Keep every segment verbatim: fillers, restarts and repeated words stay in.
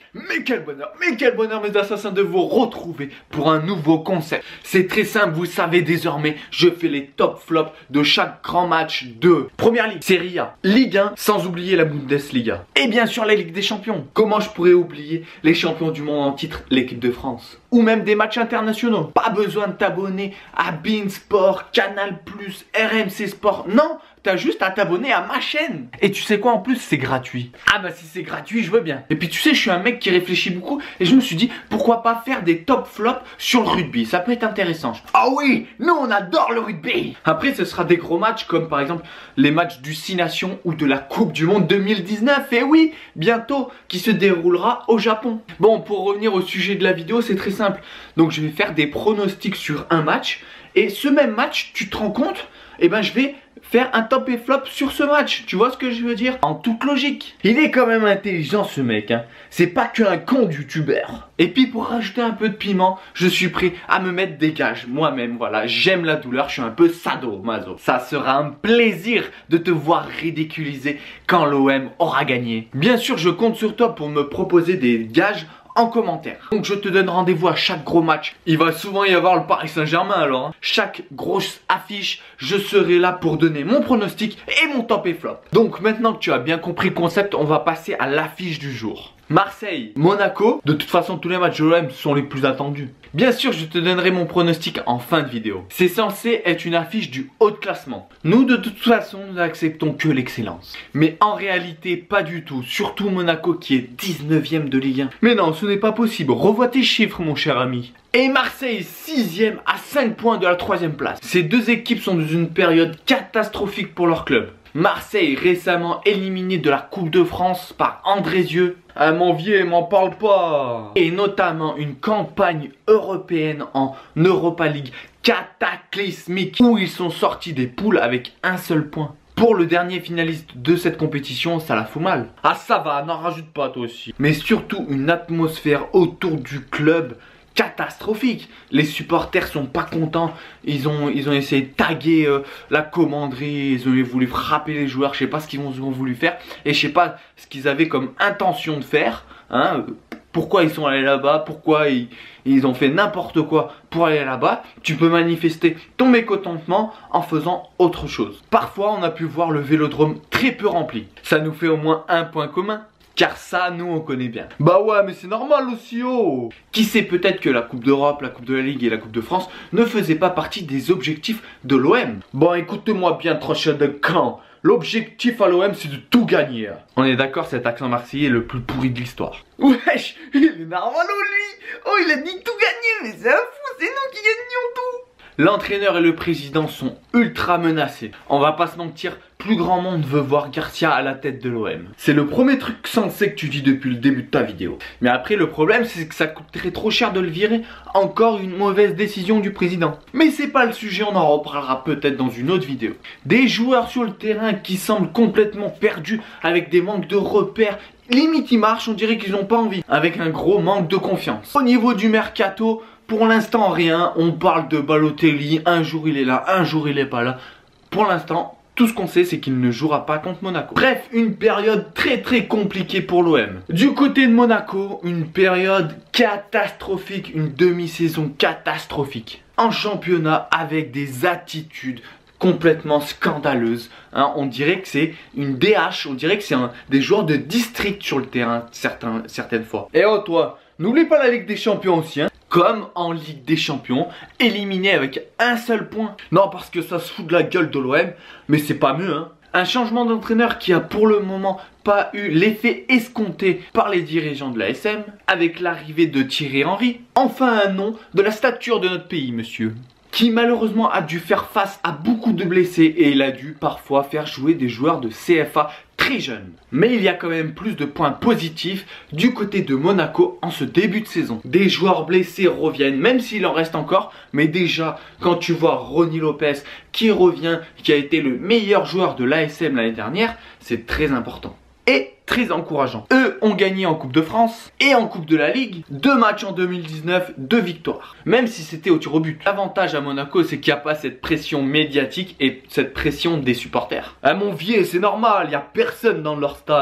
Mais quel bonheur, mais quel bonheur mes assassins de vous retrouver pour un nouveau concept. C'est très simple, vous savez désormais, je fais les top flops de chaque grand match de Première Ligue, Serie A, Ligue un, sans oublier la Bundesliga. Et bien sûr la Ligue des Champions. Comment je pourrais oublier les champions du monde en titre, l'équipe de France. Ou même des matchs internationaux. Pas besoin de t'abonner à Beansport, Canal plus, R M C Sport. Non, t'as juste à t'abonner à ma chaîne. Et tu sais quoi, en plus c'est gratuit. Ah bah si c'est gratuit, je veux bien. Et puis tu sais, je suis un mec qui réfléchit beaucoup. Et je me suis dit, pourquoi pas faire des top flops sur le rugby. Ça peut être intéressant. Ah oui, nous on adore le rugby. Après ce sera des gros matchs comme par exemple les matchs du Six Nations ou de la Coupe du Monde deux mille dix-neuf. Et oui, bientôt, qui se déroulera au Japon. Bon, pour revenir au sujet de la vidéo, c'est très simple. Donc je vais faire des pronostics sur un match. Et ce même match, tu te rends compte? Eh ben je vais faire un top et flop sur ce match. Tu vois ce que je veux dire? En toute logique. Il est quand même intelligent ce mec, hein. C'est pas qu'un con de youtubeur. Et puis pour rajouter un peu de piment, je suis prêt à me mettre des gages moi-même. Voilà, j'aime la douleur, je suis un peu sado-maso. Ça sera un plaisir de te voir ridiculiser quand l'O M aura gagné. Bien sûr, je compte sur toi pour me proposer des gages en commentaire. Donc je te donne rendez-vous à chaque gros match. Il va souvent y avoir le Paris Saint-Germain alors. Hein. Chaque grosse affiche, je serai là pour donner mon pronostic et mon top et flop. Donc maintenant que tu as bien compris le concept, on va passer à l'affiche du jour. Marseille, Monaco. De toute façon, tous les matchs de l'O M sont les plus attendus. Bien sûr, je te donnerai mon pronostic en fin de vidéo. C'est censé être une affiche du haut de classement. Nous, de toute façon, nous n'acceptons que l'excellence. Mais en réalité, pas du tout. Surtout Monaco qui est dix-neuvième de Ligue un. Mais non, ce n'est pas possible. Revois tes chiffres, mon cher ami. Et Marseille, sixième à cinq points de la troisième place. Ces deux équipes sont dans une période catastrophique pour leur club. Marseille récemment éliminé de la Coupe de France par Andrézieux. Ah mon vieux, m'en parle pas. Et notamment une campagne européenne en Europa League cataclysmique où ils sont sortis des poules avec un seul point. Pour le dernier finaliste de cette compétition, ça la fout mal. Ah ça va, n'en rajoute pas toi aussi. Mais surtout une atmosphère autour du club catastrophique. Les supporters sont pas contents. Ils ont, ils ont essayé de taguer euh, la commanderie. Ils ont voulu frapper les joueurs. Je sais pas ce qu'ils ont, ont voulu faire. Et je sais pas ce qu'ils avaient comme intention de faire. Hein. Pourquoi ils sont allés là-bas? Pourquoi ils, ils ont fait n'importe quoi pour aller là-bas? Tu peux manifester ton mécontentement en faisant autre chose. Parfois, on a pu voir le vélodrome très peu rempli. Ça nous fait au moins un point commun. Car ça, nous, on connaît bien. Bah ouais, mais c'est normal aussi, oh. Qui sait peut-être que la Coupe d'Europe, la Coupe de la Ligue et la Coupe de France ne faisaient pas partie des objectifs de l'O M. Bon, écoutez-moi bien, trancheur de camp. L'objectif à l'O M, c'est de tout gagner. On est d'accord, cet accent marseillais est le plus pourri de l'histoire. Wesh, il est narvalo, lui. Oh, il a dit tout gagner, mais c'est un fou, c'est nous qui gagnons tout. L'entraîneur et le président sont ultra menacés. On va pas se mentir, plus grand monde veut voir Garcia à la tête de l'O M. C'est le premier truc sensé que tu dis depuis le début de ta vidéo. Mais après le problème c'est que ça coûterait trop cher de le virer. Encore une mauvaise décision du président. Mais c'est pas le sujet, on en reparlera peut-être dans une autre vidéo. Des joueurs sur le terrain qui semblent complètement perdus avec des manques de repères. Limite ils marchent, on dirait qu'ils n'ont pas envie. Avec un gros manque de confiance. Au niveau du mercato, pour l'instant rien, on parle de Balotelli, un jour il est là, un jour il est pas là. Pour l'instant, tout ce qu'on sait c'est qu'il ne jouera pas contre Monaco. Bref, une période très très compliquée pour l'O M. Du côté de Monaco, une période catastrophique, une demi-saison catastrophique. En championnat avec des attitudes complètement scandaleuses. Hein, on dirait que c'est une D H, on dirait que c'est des joueurs de district sur le terrain certains, certaines fois. Et oh toi, n'oublie pas la Ligue des Champions aussi, hein. Comme en Ligue des Champions, éliminé avec un seul point. Non, parce que ça se fout de la gueule de l'O M, mais c'est pas mieux, hein. Un changement d'entraîneur qui a pour le moment pas eu l'effet escompté par les dirigeants de l'A S M, avec l'arrivée de Thierry Henry. Enfin un nom de la stature de notre pays, monsieur. Qui malheureusement a dû faire face à beaucoup de blessés et il a dû parfois faire jouer des joueurs de C F A très jeunes. Mais il y a quand même plus de points positifs du côté de Monaco en ce début de saison. Des joueurs blessés reviennent, même s'il en reste encore, mais déjà quand tu vois Ronny Lopez qui revient, qui a été le meilleur joueur de l'A S M l'année dernière, c'est très important. Et très encourageant. Eux ont gagné en Coupe de France et en Coupe de la Ligue. Deux matchs en deux mille dix-neuf, deux victoires. Même si c'était au tir au but. L'avantage à Monaco, c'est qu'il n'y a pas cette pression médiatique et cette pression des supporters. Ah mon vieux, c'est normal, il n'y a personne dans leur stade.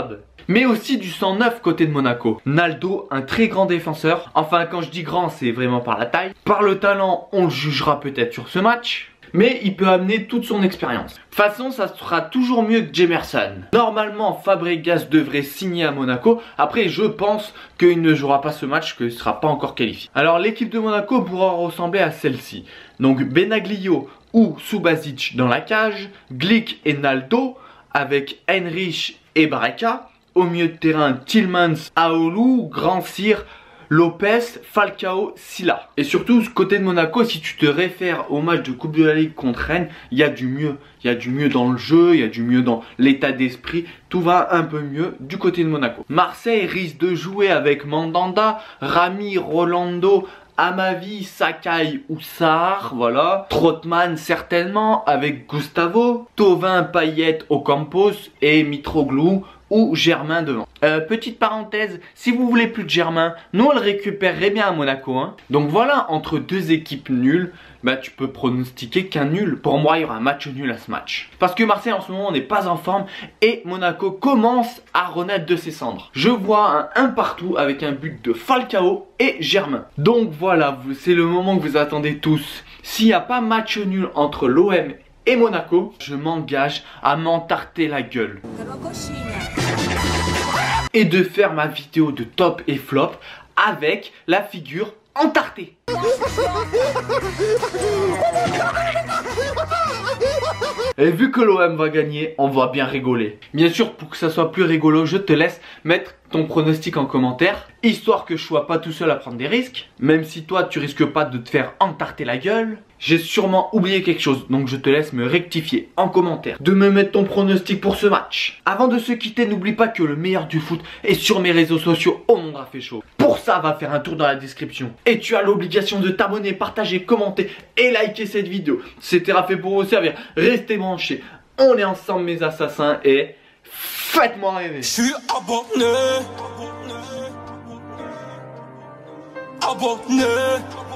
mais aussi du cent neuf côté de Monaco. Naldo, un très grand défenseur. Enfin, quand je dis grand, c'est vraiment par la taille. Par le talent, on le jugera peut-être sur ce match. Mais il peut amener toute son expérience. De toute façon, ça sera toujours mieux que Jemerson. Normalement, Fabregas devrait signer à Monaco. Après, je pense qu'il ne jouera pas ce match, qu'il ne sera pas encore qualifié. Alors, l'équipe de Monaco pourra ressembler à celle-ci. Donc, Benaglio ou Subasic dans la cage, Glick et Naldo, avec Heinrich et Barreca. Au milieu de terrain, Tillmans, Aoulou, Grand Cyr, Lopez, Falcao, Silla. Et surtout, côté de Monaco, si tu te réfères au match de Coupe de la Ligue contre Rennes, il y a du mieux. Il y a du mieux dans le jeu, il y a du mieux dans l'état d'esprit. Tout va un peu mieux du côté de Monaco. Marseille risque de jouer avec Mandanda, Rami, Rolando, Amavi, Sakai ou Sarr, voilà. Trotman certainement avec Gustavo, Thauvin, Payet, Ocampos et Mitroglou ou Germain devant. Euh, petite parenthèse, si vous voulez plus de Germain, nous on le récupérerait bien à Monaco. Hein. Donc voilà, entre deux équipes nulles, bah, tu peux pronostiquer qu'un nul. Pour moi, il y aura un match nul à ce match. Parce que Marseille en ce moment n'est pas en forme et Monaco commence à renaître de ses cendres. Je vois un un partout avec un but de Falcao et Germain. Donc voilà, c'est le moment que vous attendez tous. S'il n'y a pas match nul entre l'O M et Monaco, je m'engage à m'entarter la gueule et de faire ma vidéo de top et flop avec la figure entartée. Et vu que l'O M va gagner, on va bien rigoler. Bien sûr, pour que ça soit plus rigolo, je te laisse mettre ton pronostic en commentaire, histoire que je sois pas tout seul à prendre des risques. Même si toi, tu risques pas de te faire entarter la gueule. J'ai sûrement oublié quelque chose, donc je te laisse me rectifier en commentaire, de me mettre ton pronostic pour ce match. Avant de se quitter, n'oublie pas que le meilleur du foot est sur mes réseaux sociaux au nom de Raphaël Chaud. Pour ça, va faire un tour dans la description. Et tu as l'obligation de t'abonner, partager, commenter et liker cette vidéo. C'était Raphaël pour vous servir. Restez branchés. On est ensemble mes assassins et faites-moi rêver. Je suis abonné. Abonné.